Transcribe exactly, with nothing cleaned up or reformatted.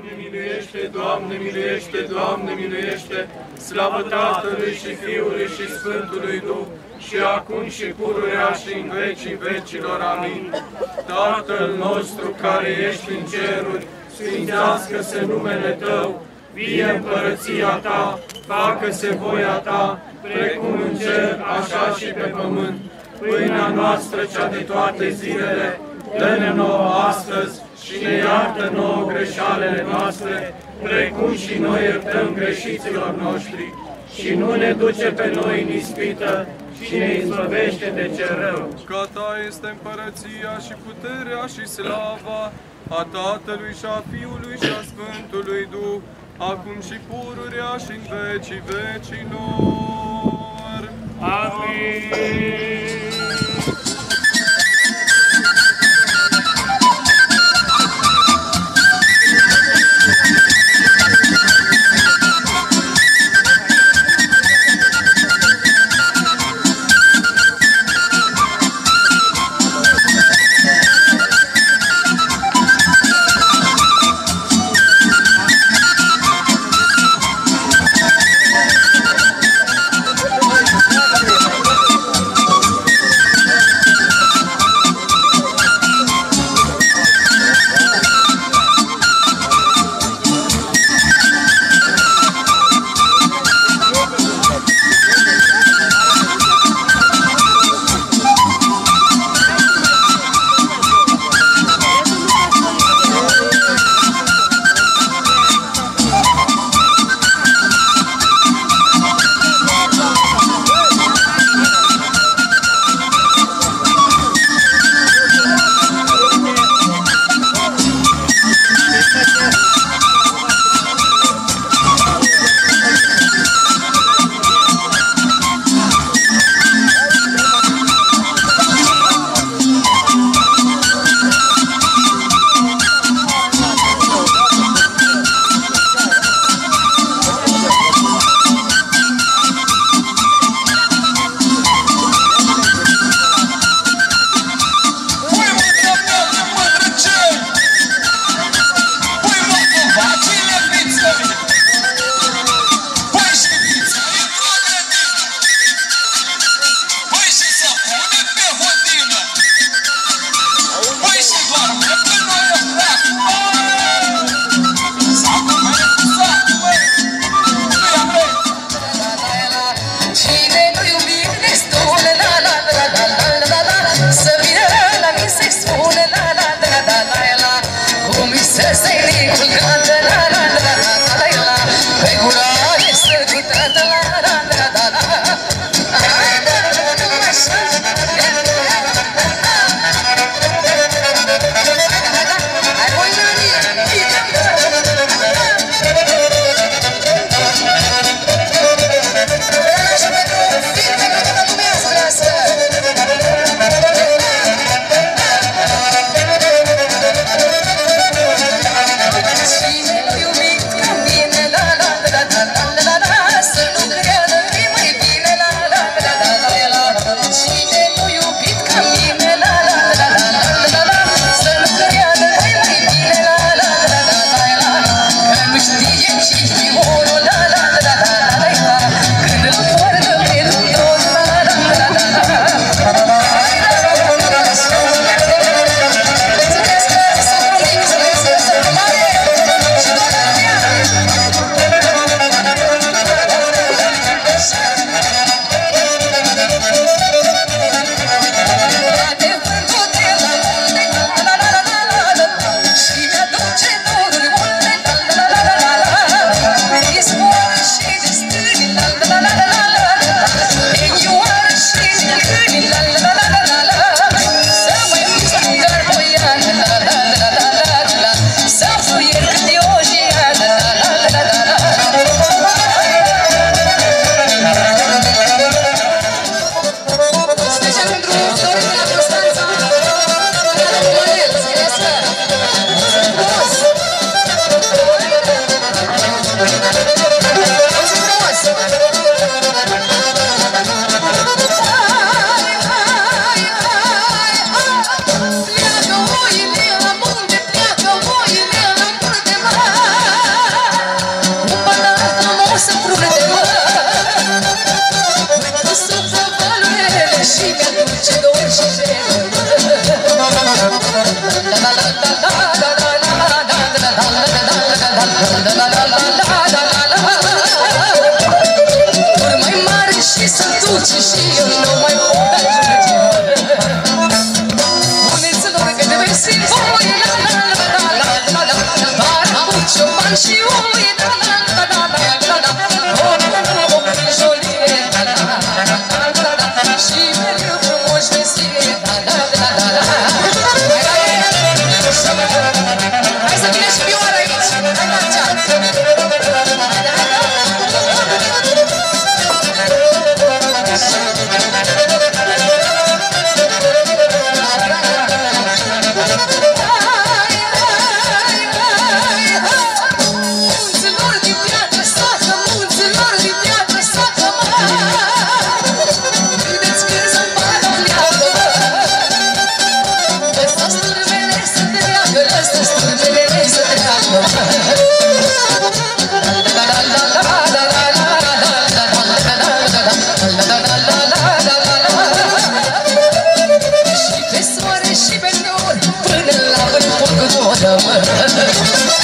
Doamne miluiește, Doamne miluiește, Doamne miluiește, slavă Tatălui și Fiului și Sfântului Duh, și acum și pururea și în vecii vecilor. Amin. Tatăl nostru care ești în ceruri, sfințească-se numele Tău, vie împărăția Ta, facă-se voia Ta, precum în cer, așa și pe pământ. Pâinea noastră cea de toate zilele, dă-ne nouă astăzi și ne iartă nouă greșalele noastre, precum și noi iertăm greșiților noștri. Și nu ne duce pe noi în ispită, și ne izbăvește de cel rău. Că Ta este împărăția și puterea și slava a Tatălui și a Fiului și a Sfântului Duh, acum și pururea și în vecii vecilor. Amin. Cine iubit ca mine, la la la la la la la, să nu Ori mai mare și să duce și eu nu mai pot ajunge. Puneți-lor că te vei simți voie, la la la la la la la la. Dar cu cioban și uie, la la la la la la la. O, o, o, jolie, la la la la la la. Și mereu frumos vestie, la la la la la. Hai să vină și vioara aici, hai Marcea. Munților din piatră sată, munților din piatră sată, vedeți când să-mi bată o leagă. Lăsați turmele să treacă, lăsați turmele să treacă. Și pe soare și pe nori, până la vârful cu rodă, mă.